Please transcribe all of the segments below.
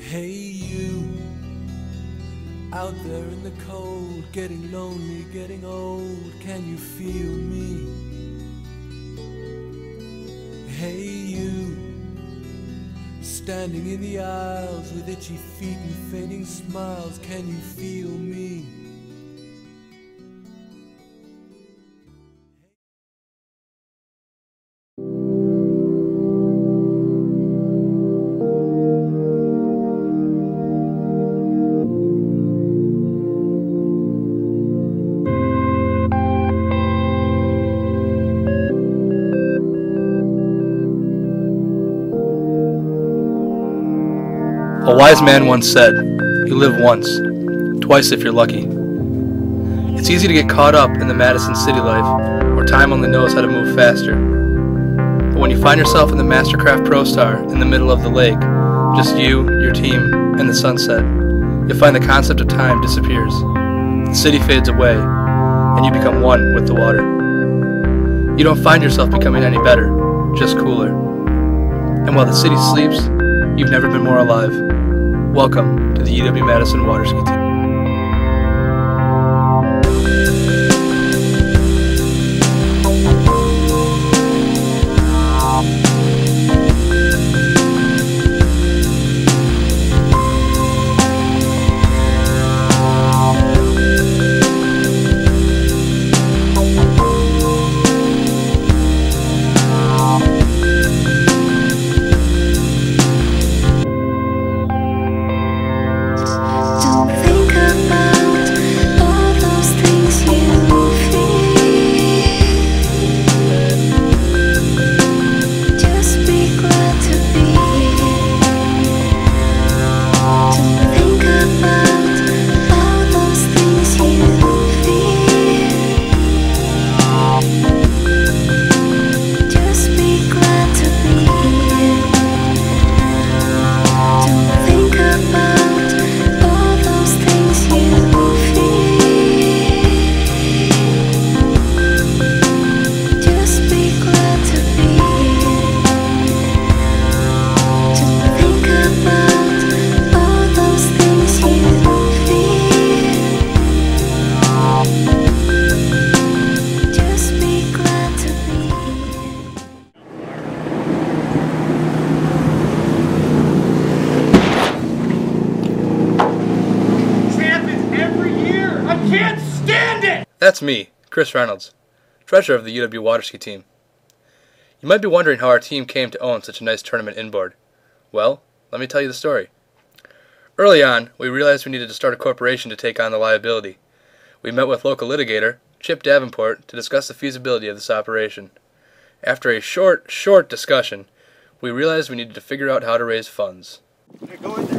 Hey you, out there in the cold, getting lonely, getting old, can you feel me? Hey you, standing in the aisles with itchy feet and fading smiles, can you feel me? A wise man once said, "You live once, twice if you're lucky." It's easy to get caught up in the Madison city life, where time only knows how to move faster. But when you find yourself in the Mastercraft Pro Star in the middle of the lake, just you, your team, and the sunset, you'll find the concept of time disappears. The city fades away, and you become one with the water. You don't find yourself becoming any better, just cooler. And while the city sleeps, you've never been more alive. Welcome to the UW Madison Water Ski Team. That's me, Chris Reynolds, treasurer of the UW Water Ski Team. You might be wondering how our team came to own such a nice tournament inboard. Well, let me tell you the story. Early on, we realized we needed to start a corporation to take on the liability. We met with local litigator, Chip Davenport, to discuss the feasibility of this operation. After a short discussion, we realized we needed to figure out how to raise funds. Hey, go in there.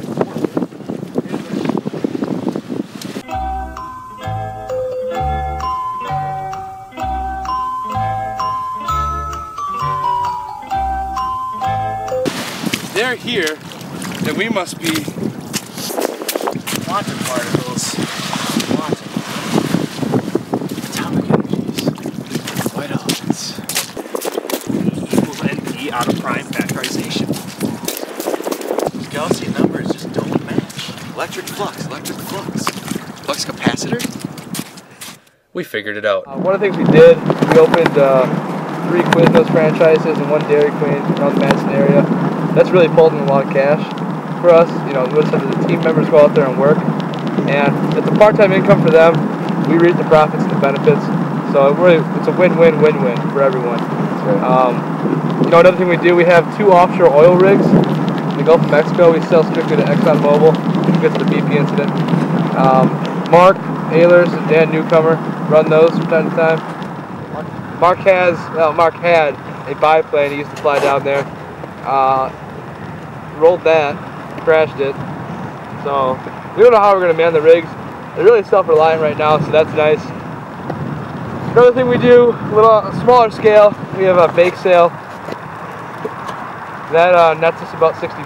They're here, then we must be quantum particles. Quantum. Atomic energies. White elements. E equals NP out of prime factorization. These Gaussian numbers just don't match. Electric flux, flux capacitor. We figured it out. One of the things we did, we opened 3 Quiznos franchises and 1 Dairy Queen around the Madison area. That's really pulled in a lot of cash for us. You know, notice that the team members go out there and work, and it's a part-time income for them. We reap the profits and the benefits, so it's a win-win-win-win for everyone. You know, another thing we do, we have 2 offshore oil rigs in the Gulf of Mexico. We sell strictly to ExxonMobil because of the BP incident. Mark, Ehlers, and Dan Newcomer run those from time to time. Mark had a biplane. He used to fly down there. Rolled that, crashed it. So we don't know how we're going to man the rigs. They're really self-reliant right now, so that's nice. Another thing we do, a smaller scale, we have a bake sale. That nets us about $60.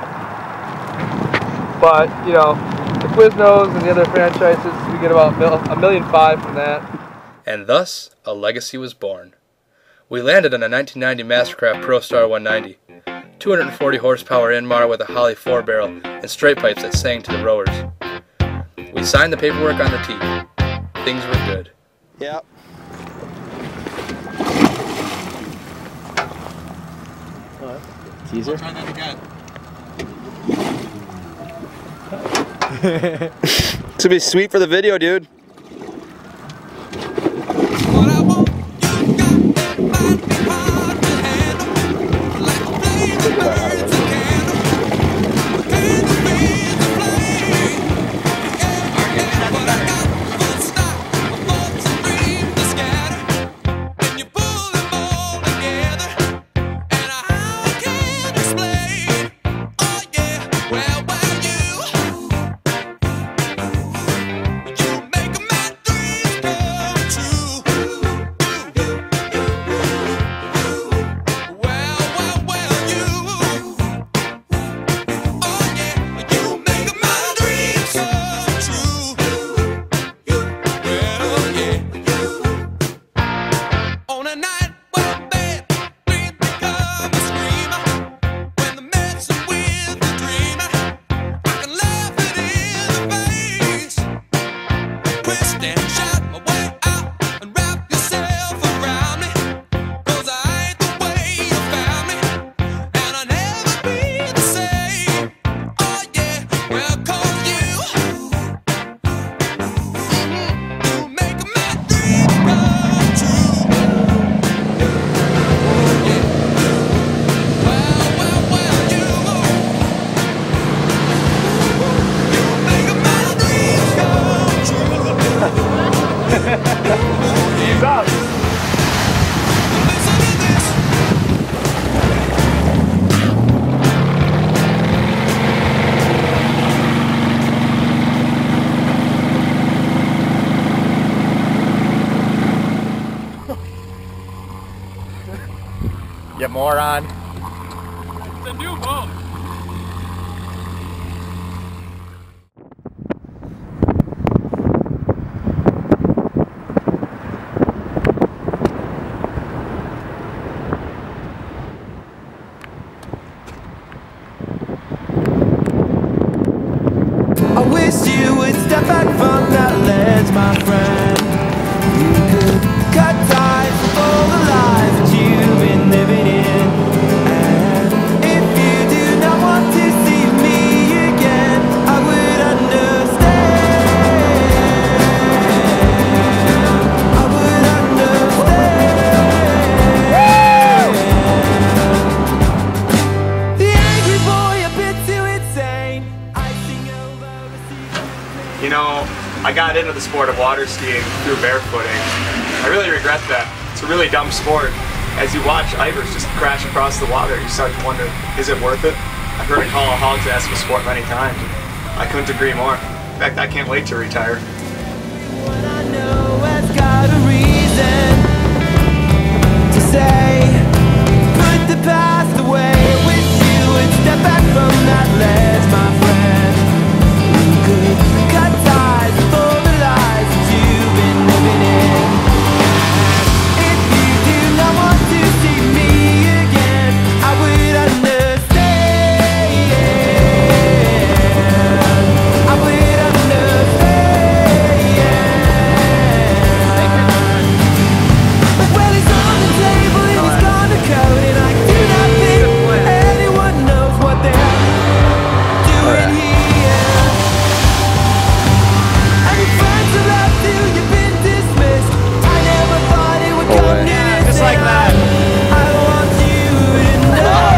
But, you know, the Quiznos and the other franchises, we get about $1.5 million from that. And thus, a legacy was born. We landed on a 1990 Mastercraft Pro Star 190. 240 horsepower Inmar with a Holly 4-barrel and straight pipes that sang to the rowers. We signed the paperwork on the tee. Things were good. Yep. Teaser? I'll try that again. It's gonna be sweet for the video, dude. You moron. It's a new boat. I wish you would step back from that ledge, my friend. You could cut ties with all the lies that you've been living in. And if you do not want to see me again, I would understand. I would understand. The angry boy a bit too insane. You know, I got into the sport of water skiing through barefooting. I really regret that. It's a really dumb sport. As you watch Ivers just crash across the water, you start to wonder, is it worth it? I've heard it called a hog's ass of a sport many times. I couldn't agree more. In fact, I can't wait to retire. What I know has got a reason to say, put the past away. I wish you would step back from that ledge, my friend. You could cut ties with all the lies that you've been living in. And if you do not want to see me again, I would understand. I would understand. Well, he's on the table and he's gonna code, and I do not think anyone knows what they're doing here. And your friends are left you, you've been dismissed. I never thought it would come near this. Just like that. I want you to know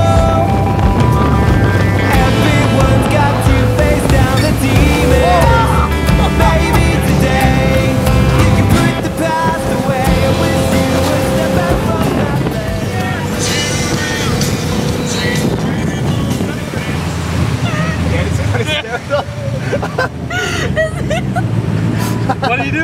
everyone's got to face down the demons. Maybe today you can put the past away. I wish you would step back from that What do you do?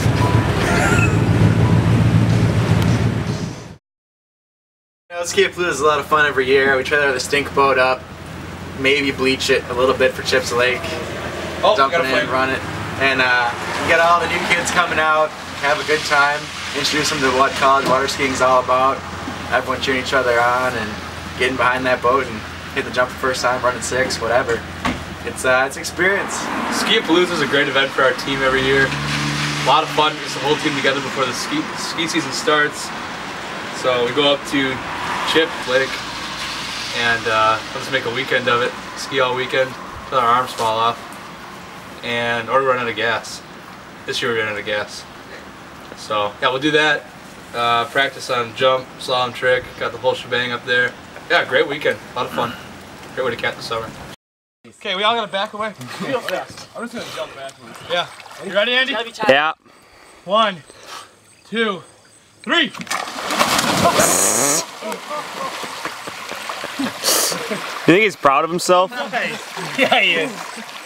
Ski Flute is a lot of fun every year. We try to have the stink boat up, maybe bleach it a little bit for Chips Lake, dump it in, run it, and you got all the new kids coming out, have a good time, introduce them to what college water skiing is all about. Everyone cheering each other on, and getting behind that boat and hit the jump the first time, running 6, whatever. It's experience. Ski-a-Palooza is a great event for our team every year. A lot of fun, just the whole team together before the ski season starts. So we go up to Chip Lake and we'll just make a weekend of it. Ski all weekend till our arms fall off, or we run out of gas. This year we ran out of gas. So yeah, we'll do that. Practice on jump, slalom trick, got the whole shebang up there. Yeah, great weekend, a lot of fun. Great way to cap the summer. Okay, we all gotta back away. Real fast. I'm just gonna jump backwards. Yeah. You ready, Andy? Yeah. 1, 2, 3. You think he's proud of himself? Yeah, he is.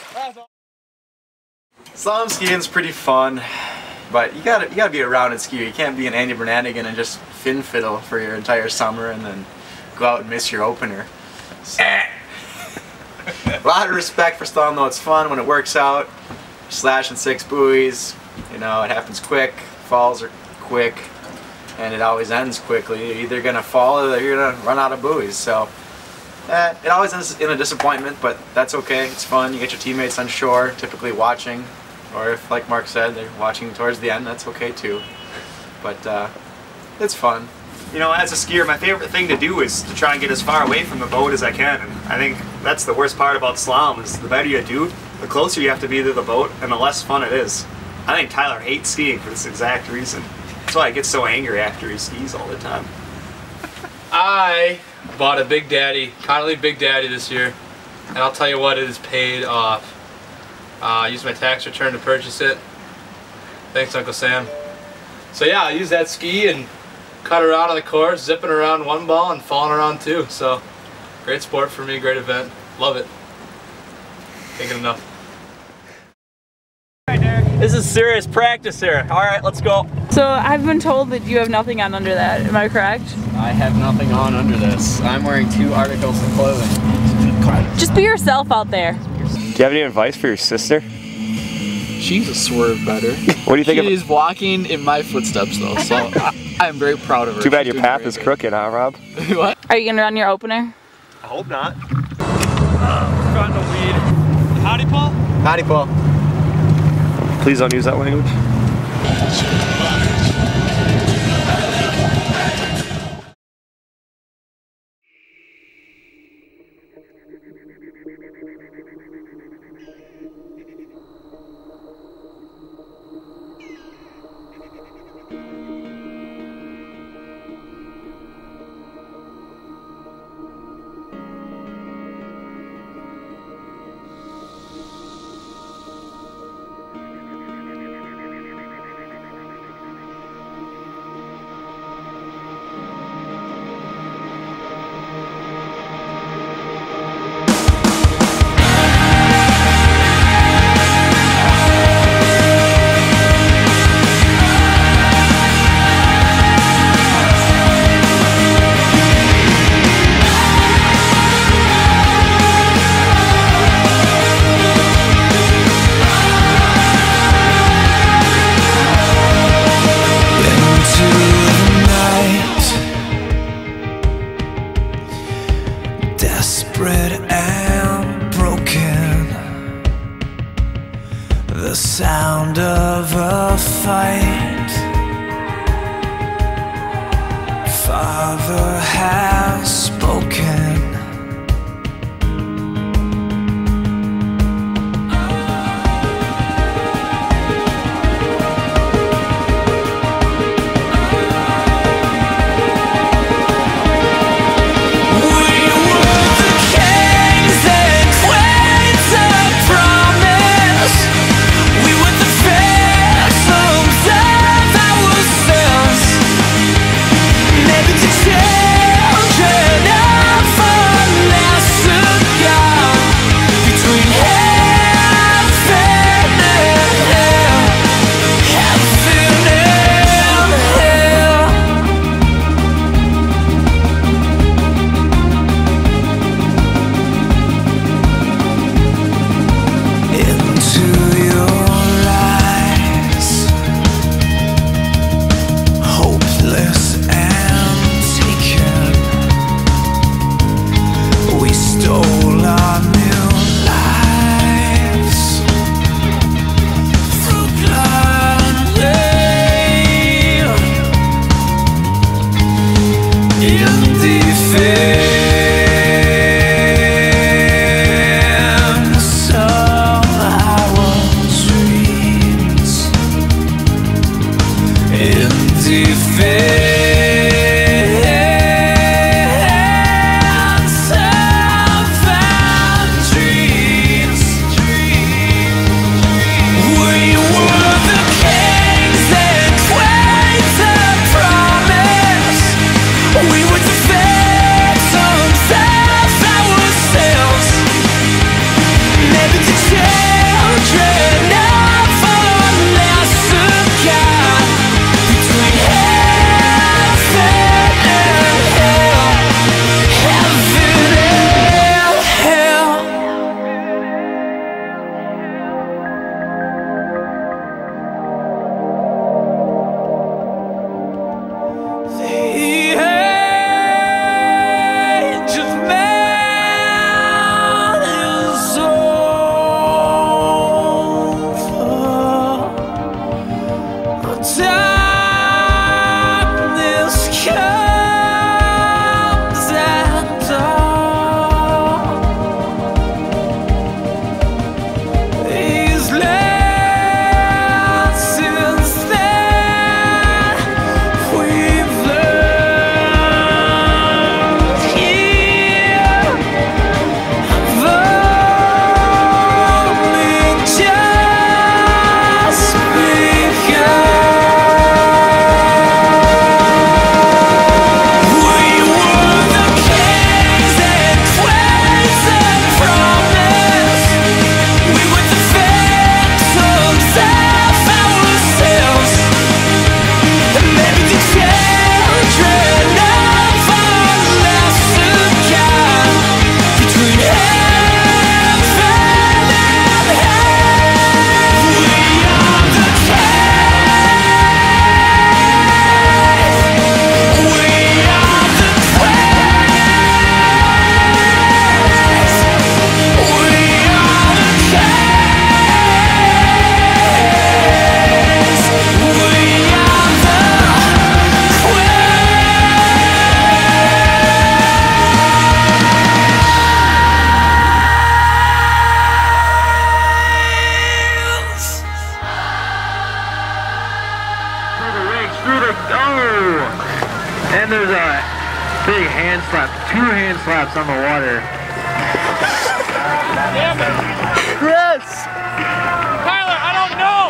Slalom skiing's pretty fun, but you gotta be a rounded skier. You can't be an Andy Bernhagen and just fin fiddle for your entire summer and then go out and miss your opener. So, a lot of respect for slalom though. It's fun when it works out. Slashing 6 buoys, you know, it happens quick. Falls are quick, and it always ends quickly. You're either gonna fall or you're gonna run out of buoys. So it always ends in a disappointment, but that's okay. It's fun. You get your teammates on shore, typically watching, or if, like Mark said, they're watching towards the end. That's okay too. But it's fun. You know, as a skier, my favorite thing to do is to try and get as far away from the boat as I can. And I think that's the worst part about slalom is the better you do, the closer you have to be to the boat, and the less fun it is. I think Tyler hates skiing for this exact reason. That's why he gets so angry after he skis all the time. I bought a Big Daddy, Connolly Big Daddy this year, and I'll tell you what, it is paid off. I used my tax return to purchase it. Thanks, Uncle Sam. So yeah, I used that ski and cut around on the course, zipping around one ball and falling around 2. So great sport for me, great event. Love it. Can't get enough. This is serious practice here. All right, let's go. So I've been told that you have nothing on under that. Am I correct? I have nothing on under this. I'm wearing 2 articles of clothing. Just be yourself out there. Do you have any advice for your sister? She's a swerve better. What do you think? She's walking in my footsteps though, so I'm very proud of her. Too bad your path is crooked, huh, Rob? What? Are you gonna run your opener? I hope not. We're on the weed. Howdy, Paul? Howdy, Paul. Please don't use that language. The sound of a fight. Father has spoken. Children 2 hand slaps on the water. Damn it! Chris! Tyler, I don't know!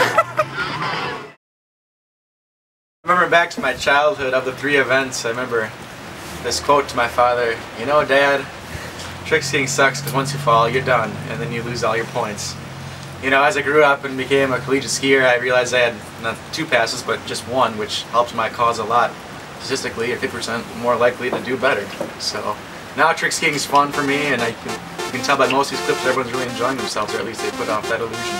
I remember back to my childhood of the 3 events, I remember this quote to my father, "You know, Dad, trick skiing sucks because once you fall, you're done, and then you lose all your points." You know, as I grew up and became a collegiate skier, I realized I had not 2 passes, but just 1, which helped my cause a lot. Statistically, you're 50% more likely to do better. So now trick skiing is fun for me, and you can tell by most of these clips everyone's really enjoying themselves, or at least they put off that illusion.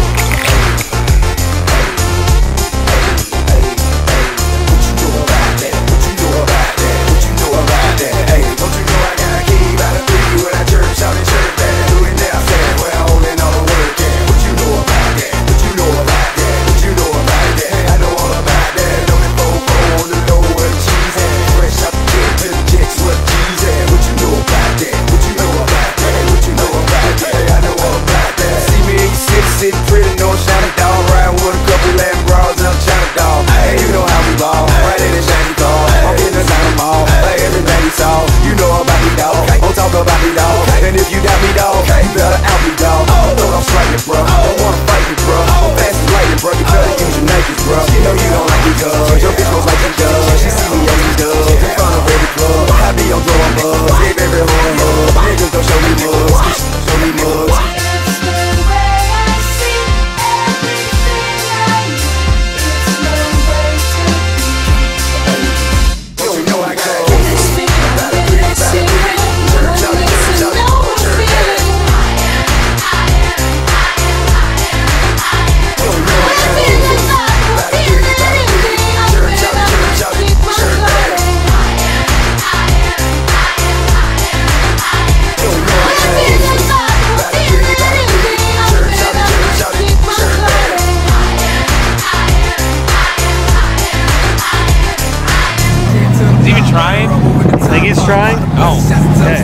Trying? Oh. Okay.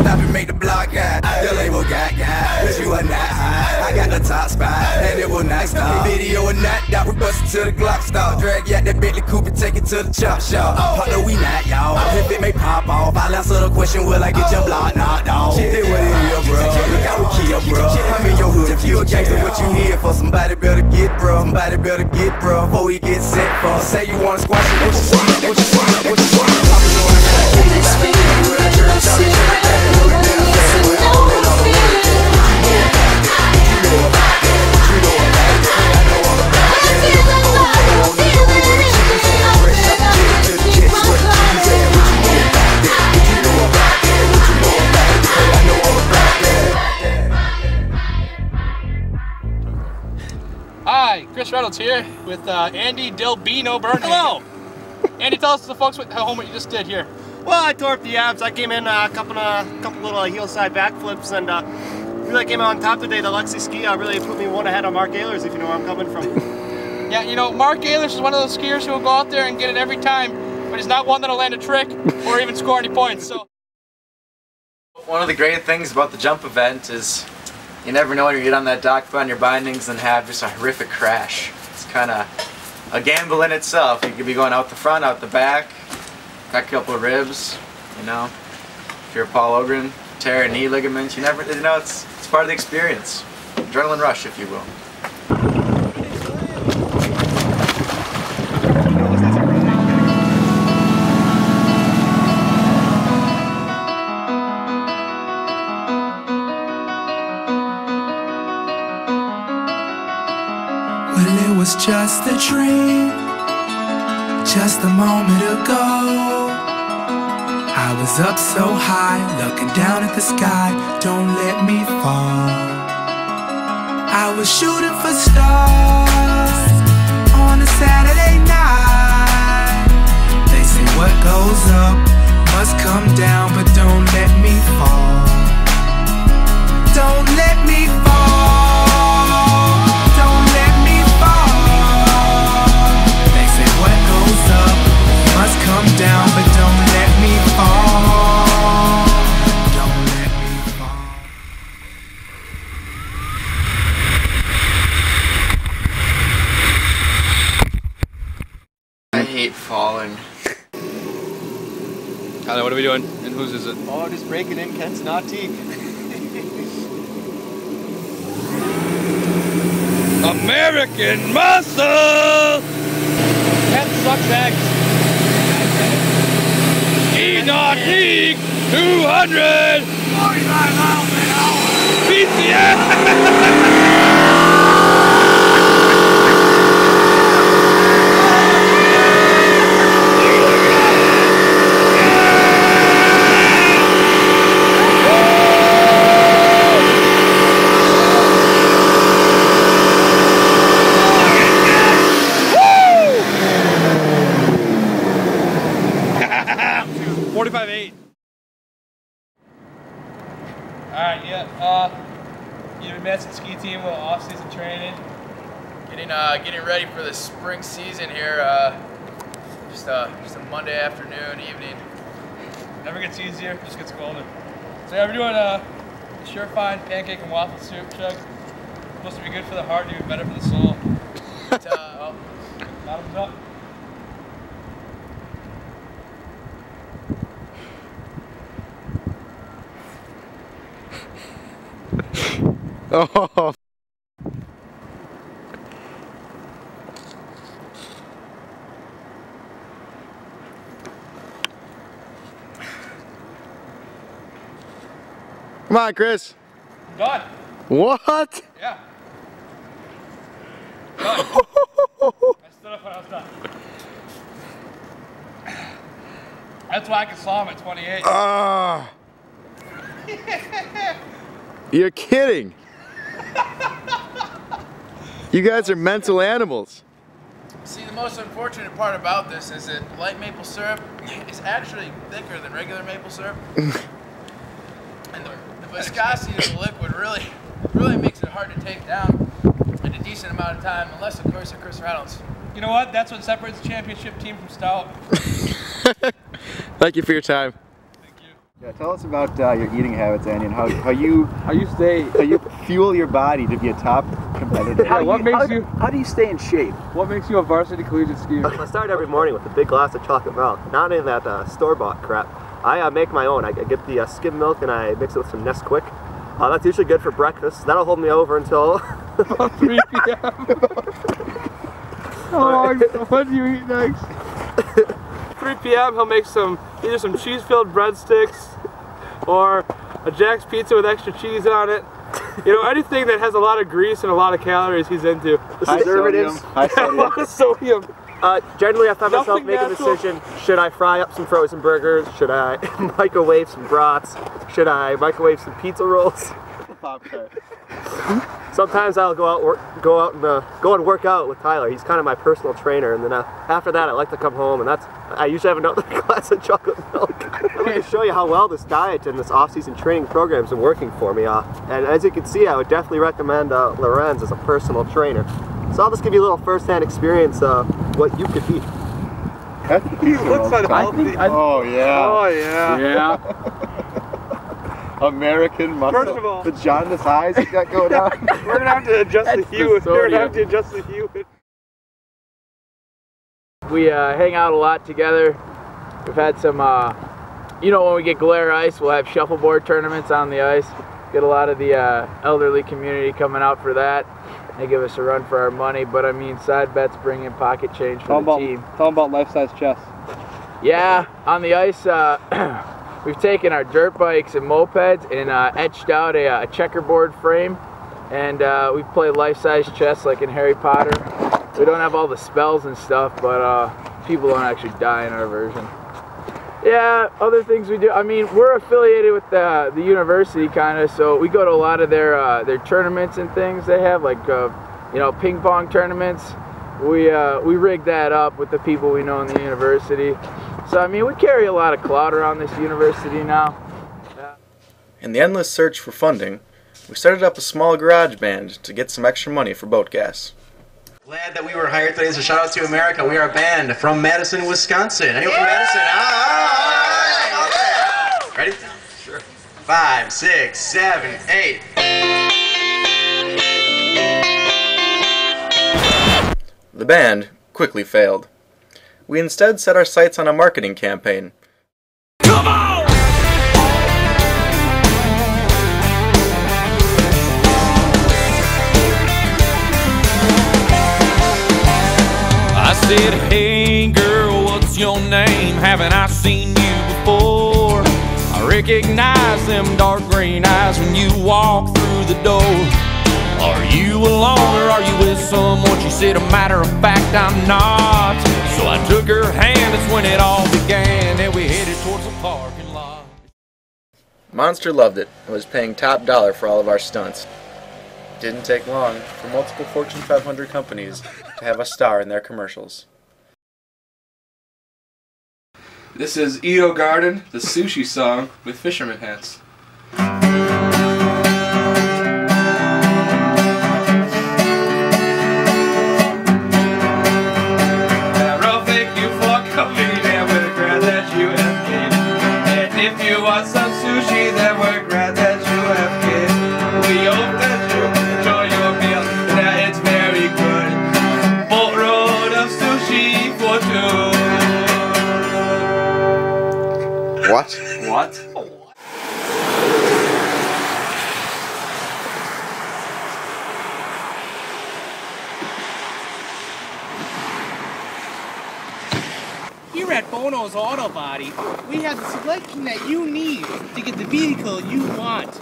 I got the top spot, and it will not stop. Video or not, that we bust it till the Glock stop. Drag out that Bentley coupe and take it to the chop shop. Partner, we not, y'all. If it may pop off, I'll answer the question, will I get your block knocked off? It what it is, bro. Look how we kill, bro. I'm in your hood. If you a gangster, what you here for? Somebody better get, bro. Somebody better get, bro. Before we get set for. Say you wanna squash it, what you see, what you see, what you see. Hi, Chris Reynolds here with Andy Delbino Bernhagen. Hello! Andy, tell us to the folks at home what you just did here. Well, I tore up the abs. I came in a couple little heel side backflips and really came out on top today. The Lexi ski really put me 1 ahead on Mark Ehlers, if you know where I'm coming from. Yeah, you know, Mark Ehlers is one of those skiers who will go out there and get it every time, but he's not one that'll land a trick or even score any points. So, one of the great things about the jump event is you never know when you get on that dock, put on your bindings, and have just a horrific crash. It's kind of a gamble in itself. You could be going out the front, out the back, got a couple of ribs, you know. If you're Paul Ogren, tear a knee ligament, you never, you know, it's part of the experience. Adrenaline rush, if you will. Well, it was just a dream, just a moment ago. I was up so high, looking down at the sky, don't let me fall. I was shooting for stars on a Saturday night. They say what goes up must come down, but don't let me fall. Don't let me fall. Don't let me fall. They say what goes up must come down, but don't let me fall. Don't let me fall. I hate falling. Tyler, what are we doing? And whose is it? Oh, just breaking in Kent's nautique. American muscle! Kent sucks eggs. Nautique 200! 45 miles an hour! BTS! Alright, yeah, Madison ski team, a little off-season training. Getting ready for the spring season here. Just a Monday afternoon, evening. Never gets easier, just gets colder. So yeah, we're doing a surefine pancake and waffle soup chug. Supposed to be good for the heart, even better for the soul. But, bottoms up. Oh. Come on, Chris. I'm done. What? Yeah. Done. I stood up when I was done. That's why I can saw him at 28. You're kidding. You guys are mental animals. See, the most unfortunate part about this is that light maple syrup is actually thicker than regular maple syrup. And the viscosity of the liquid really makes it hard to take down in a decent amount of time, unless, of course, you're Chris Reynolds. You know what? That's what separates the championship team from stout. Thank you for your time. Yeah, tell us about your eating habits, Andy, and how you fuel your body to be a top competitor. How do you stay in shape? What makes you a varsity collegiate skier? I start every morning with a big glass of chocolate milk, not in that store-bought crap. I make my own. I get the skim milk and I mix it with some Nesquik. That's usually good for breakfast. That'll hold me over until about 3 p.m. What do you eat next? 3 p.m. he'll make either some cheese-filled breadsticks or a Jack's pizza with extra cheese on it. You know, anything that has a lot of grease and a lot of calories he's into. Preservatives. High sodium. A lot of sodium. Generally, I find myself making a decision. Should I fry up some frozen burgers? Should I microwave some brats? Should I microwave some pizza rolls? Sometimes I'll go and work out with Tyler. He's kind of my personal trainer, and then after that, I like to come home, and I usually have another glass of chocolate milk. I'm going to show you how well this diet and this off-season training program has been working for me. And as you can see, I would definitely recommend Lorenz as a personal trainer. So I'll just give you a little first-hand experience of what you could be. He looks unhealthy. Oh yeah. Oh yeah. Yeah. American muscle. First of all, the jaundice eyes you got going on. We're gonna have to adjust the hue. We're gonna have to adjust the hue. We hang out a lot together. We've had some, you know, when we get glare ice, we'll have shuffleboard tournaments on the ice. Get a lot of the elderly community coming out for that. They give us a run for our money, but I mean, side bets bring in pocket change for the team. Tell them about life-size chess. Yeah, on the ice, we've taken our dirt bikes and mopeds and etched out a checkerboard frame, and we play life-size chess like in Harry Potter. We don't have all the spells and stuff, but people don't actually die in our version. Yeah, other things we do. I mean, we're affiliated with the university kind of, so we go to a lot of their tournaments and things they have, like you know, ping pong tournaments. We rig that up with the people we know in the university. So I mean, we carry a lot of clout around this university now. Yeah. In the endless search for funding, we started up a small garage band to get some extra money for boat gas. Glad that we were hired today, so shout out to America. We are a band from Madison, Wisconsin. Anyone from Madison? Ready? Sure. 5, 6, 7, 8. The band quickly failed. We instead set our sights on a marketing campaign. Come Come on! I said, hey girl, what's your name? Haven't I seen you before? I recognize them dark green eyes when you walk through the door. Are you alone or are you with someone? She said, a matter of fact, I'm not. So I took her hand, that's when it all began, and we headed towards the parking lot. Monster loved it and was paying top dollar for all of our stunts. Didn't take long for multiple Fortune 500 companies to have a star in their commercials. This is Edo Garden, the sushi song with fisherman hats. If you want some sushi, then we're glad that you have came. We hope that you enjoy your meal, and that it's very good. Boat road of sushi for two. What? What? Here at Bono's Auto Body, we have the selection that you need to get the vehicle you want.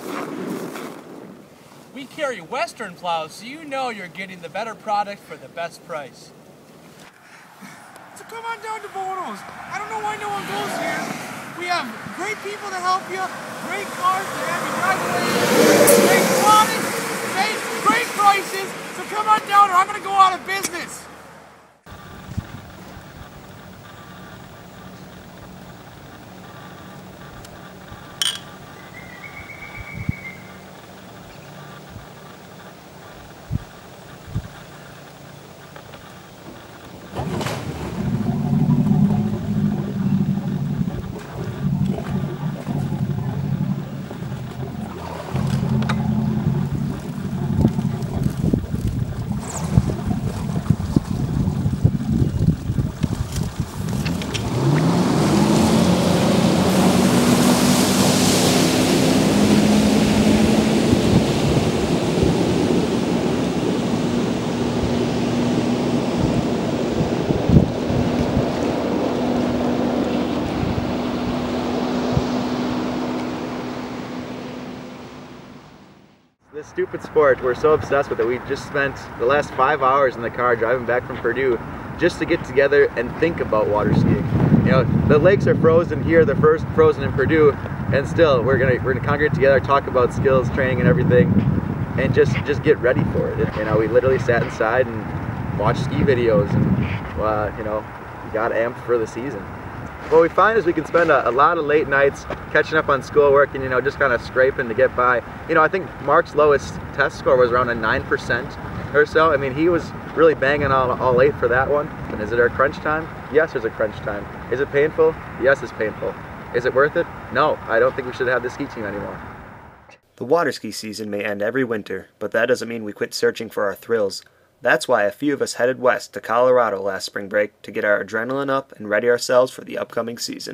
We carry Western plows, so you know you're getting the better product for the best price. So come on down to Bono's. I don't know why no one goes here. We have great people to help you, great cars to have you drive away, great products, great prices. So come on down or I'm going to go out of business. This stupid sport, we're so obsessed with it. We just spent the last 5 hours in the car driving back from Purdue just to get together and think about water skiing. You know, the lakes are frozen here, they're first frozen in Purdue, and still we're gonna congregate together, talk about skills, training, and everything, and just get ready for it. You know, we literally sat inside and watched ski videos, and you know, got amped for the season. What we find is we can spend a lot of late nights catching up on schoolwork and, you know, just kind of scraping to get by. You know, I think Mark's lowest test score was around a 9% or so. I mean, he was really banging all 8 for that one. And is it our crunch time? Yes, there's a crunch time. Is it painful? Yes, it's painful. Is it worth it? No, I don't think we should have the ski team anymore. The water ski season may end every winter, but that doesn't mean we quit searching for our thrills. That's why a few of us headed west to Colorado last spring break to get our adrenaline up and ready ourselves for the upcoming season.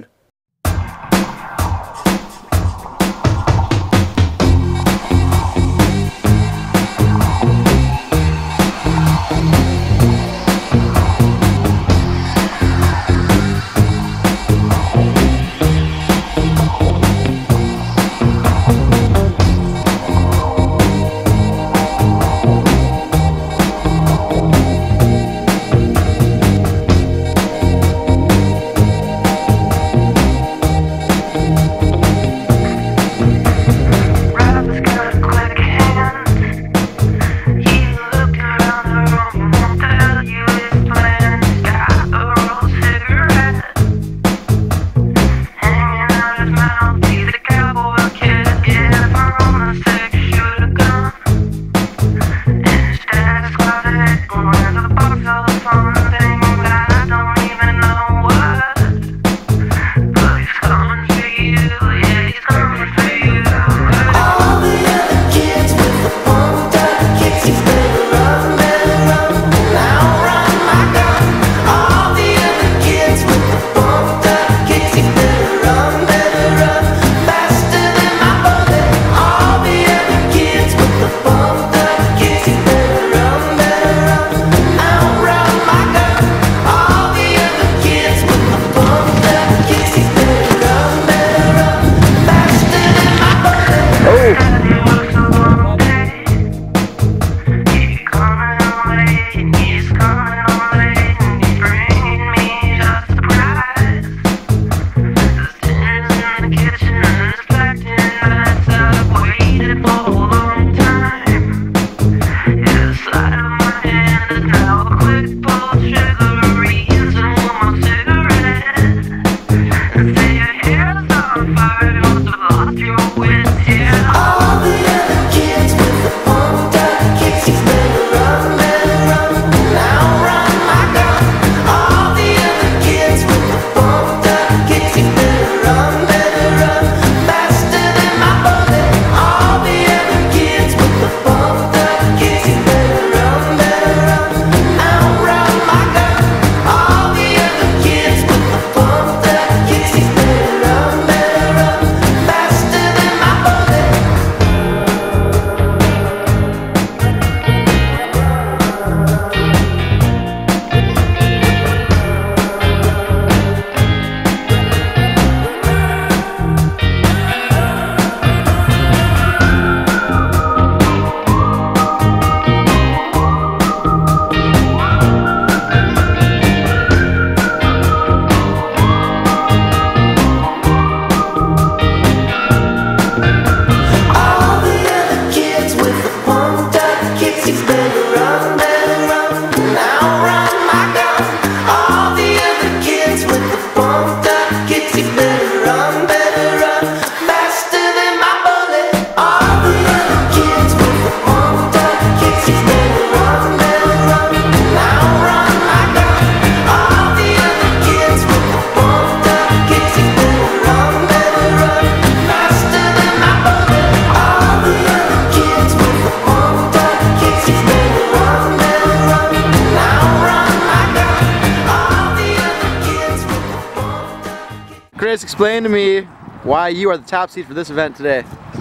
Chris, explain to me why you are the top seed for this event today.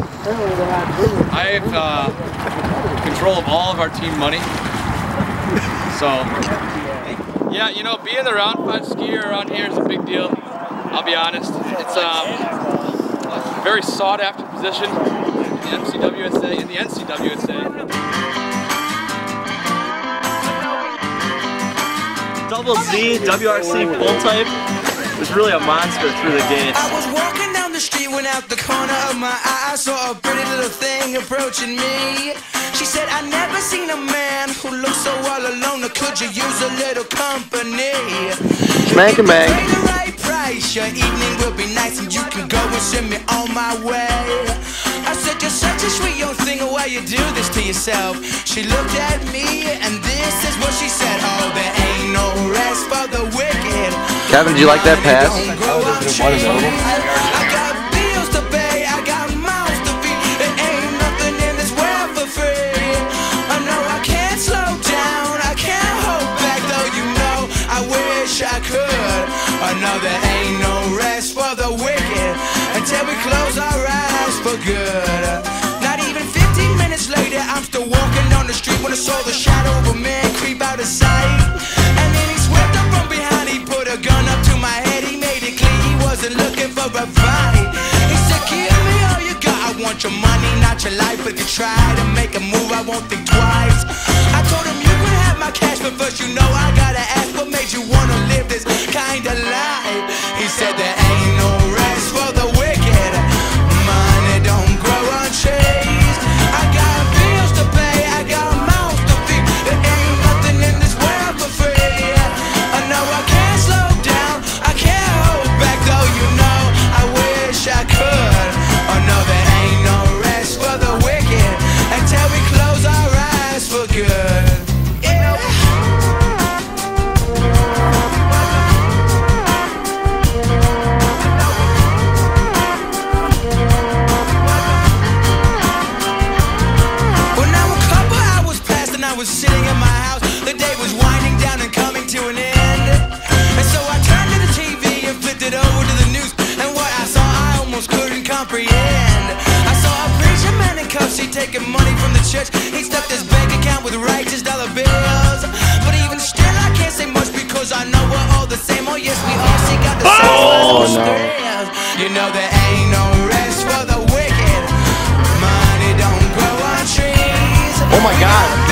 I have control of all of our team money. So, yeah, you know, being the round 5 skier around here is a big deal. I'll be honest. It's a very sought after position in the MCWSA and the NCWSA. Double Z, WRC full type was really a monster through the gates. I was walking down the street when out the corner of my eye I saw a pretty little thing approaching me. She said, I never seen a man who looks so all alone, or could you use a little company? Smank and bang. Pay the right price, your evening will be nice and you can go and send me on my way. I said, you're such a sweet young thing, why you do this to yourself? She looked at me and this is what she said, oh, there ain't no rest for the wicked. Kevin, did you like that pass? I got bills to pay, I got mouths to feed. There ain't nothing in this world for free. I know I can't slow down, I can't hold back, though you know I wish I could. I know there ain't no rest for the wicked until we close our eyes for good. Not even 15 minutes later, I'm still walking down the street when I saw the shadow of a man creep out of sight. And then he swept up from behind, he put a gun up to my head, he made it clear he wasn't looking for a fight. He said, give me all you got, I want your money, not your life. But if you try to make a move, I won't think twice. I told him you could have my cash, but first you know I gotta ask, what made you wanna live this kind of life? He said there ain't no rest for the wicked, money don't grow on trees. I got bills to pay, I got mouths to feed. There ain't nothing in this world for free. I know I can't slow down, I can't hold back, though you know I wish I could. Oh no, there ain't no rest for the wicked until we close our eyes for good. I was sitting in my house, the day was winding down and coming to an end. And so I turned to the TV and flipped it over to the news, and what I saw I almost couldn't comprehend. I saw a preacher man in cuffs, he taking money from the church. He stuffed his bank account with righteous dollar bills. But even still I can't say much because I know we're all the same. Oh yes, we all seek out the same thrills. You know there ain't no rest for the wicked, money don't grow on trees. Oh my God.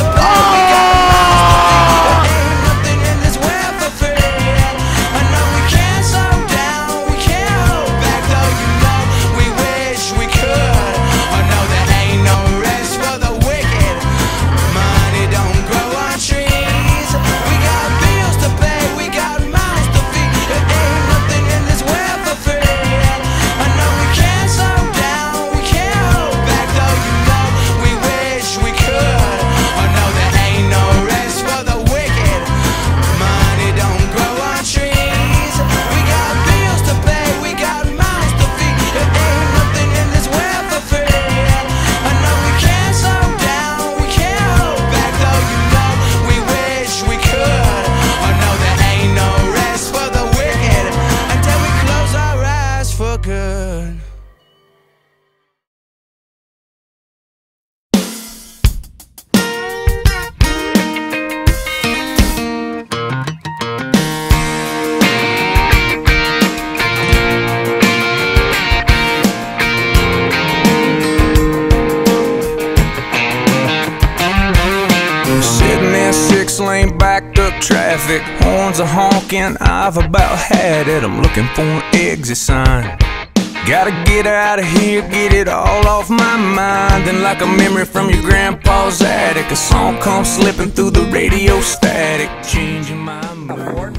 Lane backed up traffic, horns are honking, I've about had it. I'm looking for an exit sign. Gotta get out of here, get it all off my mind. Then like a memory from your grandpa's attic, a song comes slipping through the radio static, changing my mood.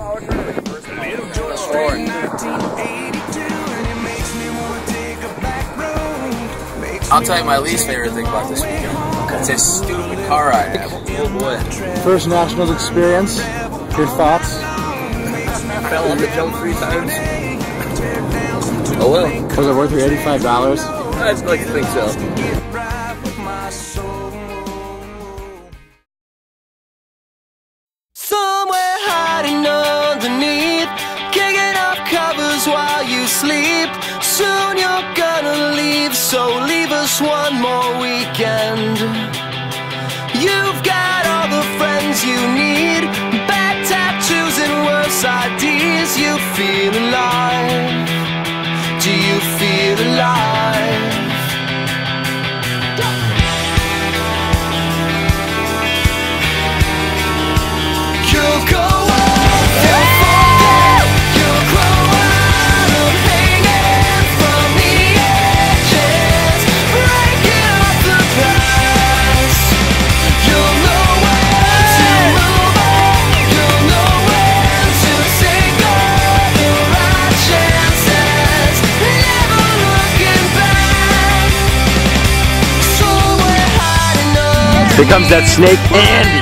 I'll tell you my least favorite thing about this weekend. It's a stupid car I have. Oh boy. First nationals experience. Your thoughts? I fell off the jump 3 times. Oh well. Was it worth your $85? I'd like to think so. Somewhere hiding underneath, kicking off covers while you sleep. just one more weekend. You've got all the friends you need, bad tattoos and worse ideas. You feel alive. Do you feel alive? You'll go on, you'll forget, you'll grow out of hanging from the edges, breaking up the past. You'll know when to move on, you'll know when to take all the right chances, never looking back. So we're hiding up. Here comes that snake Andy.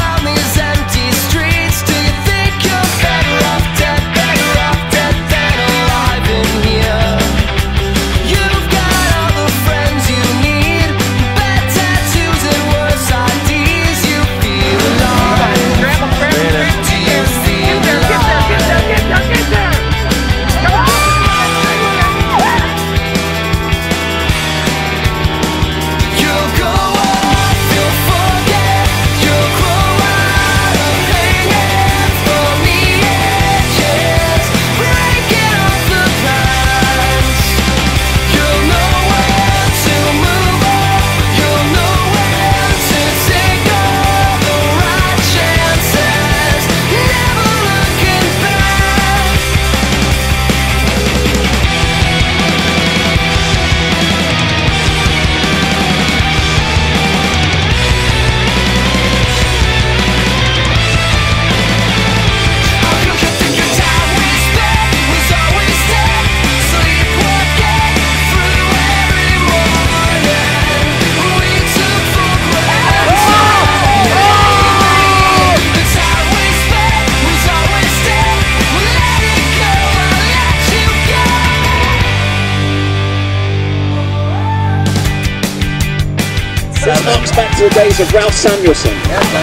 This harks back to the days of Ralph Samuelson.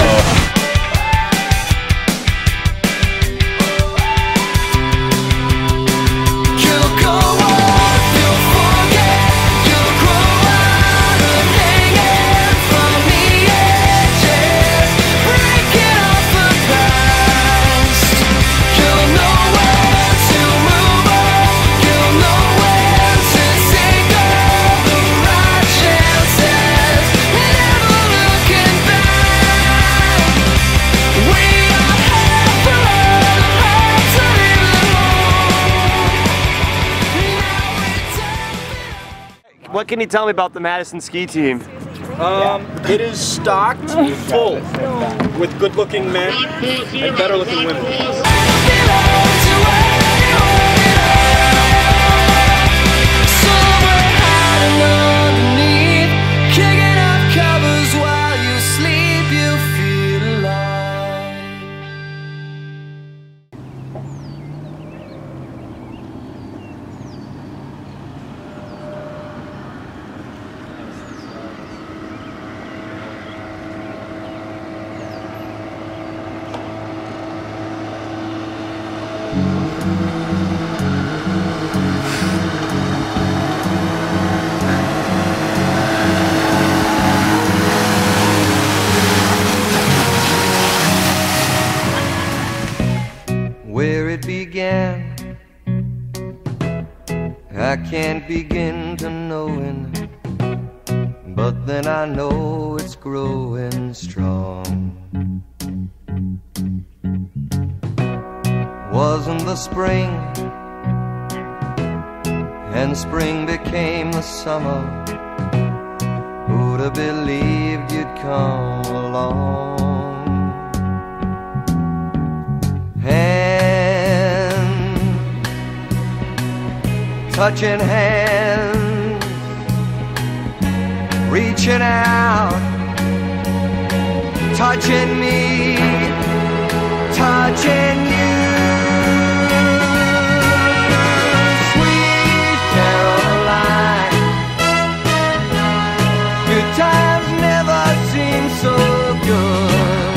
What can you tell me about the Madison ski team? It is stocked full with good-looking men and better-looking women. Where it began, I can't begin to knowing, but then I know it's growing strong. Wasn't the spring, and spring became the summer. Who'd have believed you'd come along? Touching hands, reaching out, touching me, touching you. Sweet Caroline, good times never seem so good.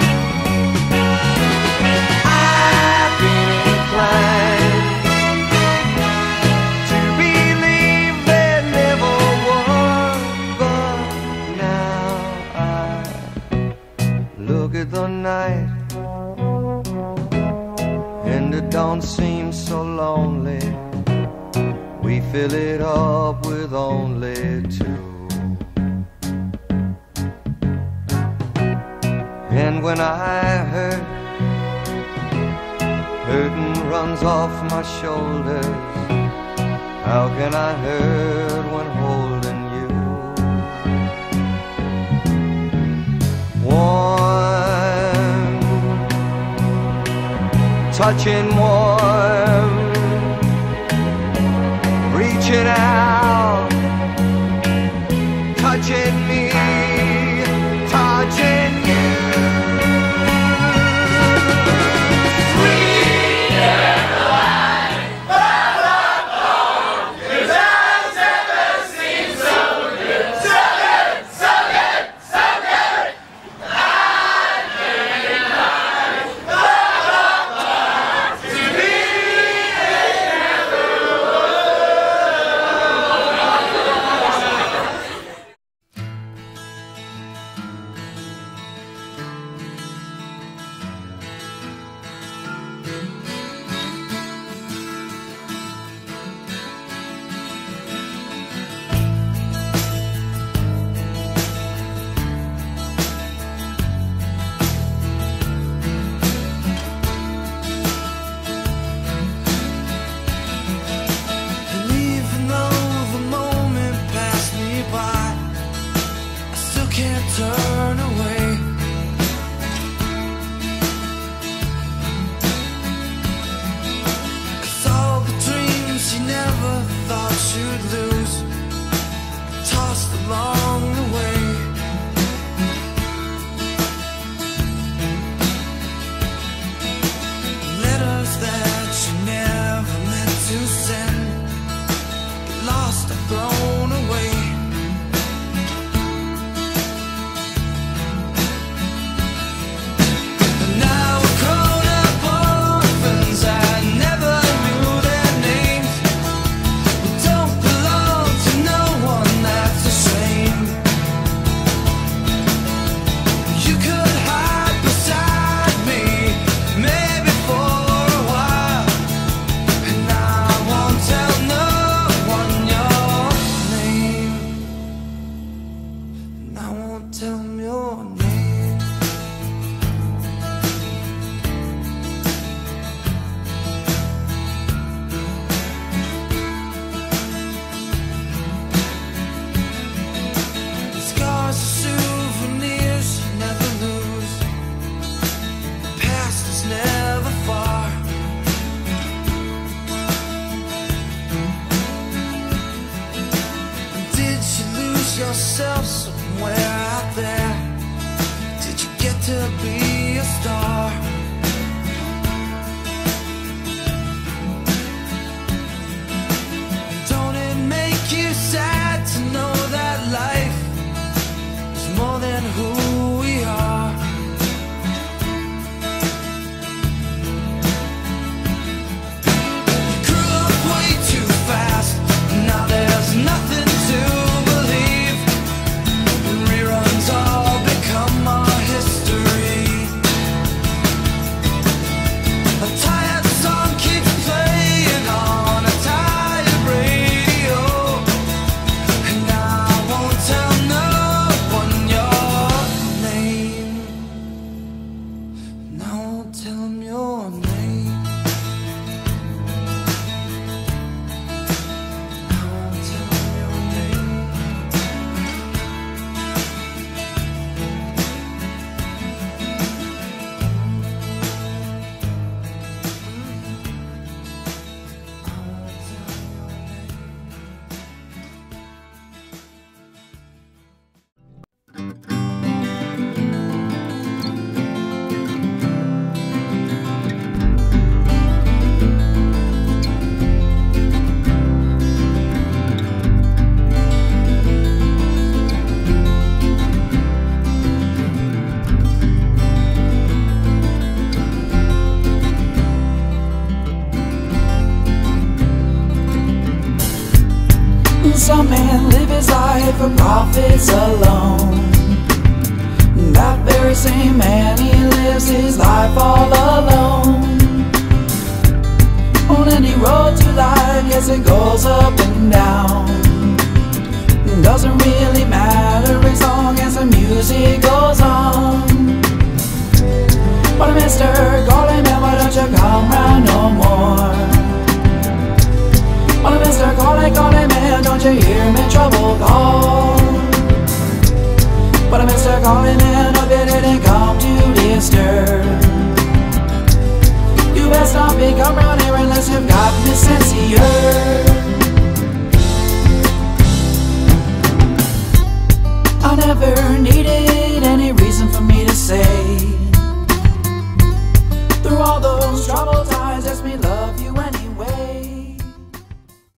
I've been inclined to believe there never was fill it up with only 2. And when I hurt, hurting runs off my shoulders. How can I hurt when holding you? Warm, touching warm, reaching out, touching me, touching you. Yourself somewhere out there. Did you get to be a star? Don't it make you sad to know that life is more than who we are? You grew up way too fast. Now there's nothing to all become our history. A tired song keeps playing on a tired radio, and I won't tell no one your name. And I won't tell them your name. I won't tell them your name. Some men live his life for profits alone. That very same man, he lives his life all alone. On any road to life, yes, it goes up and and down. Doesn't really matter as long as the music goes on. But Mr. Calling Man, why don't you come round no more? But Mr. Calling Man, don't you hear me trouble call? But Mr. Calling Man, hope you didn't come to disturb. You best not be come round here unless you've got me sincere. I never needed any reason for me to say. Through all those troubled times, it's me love.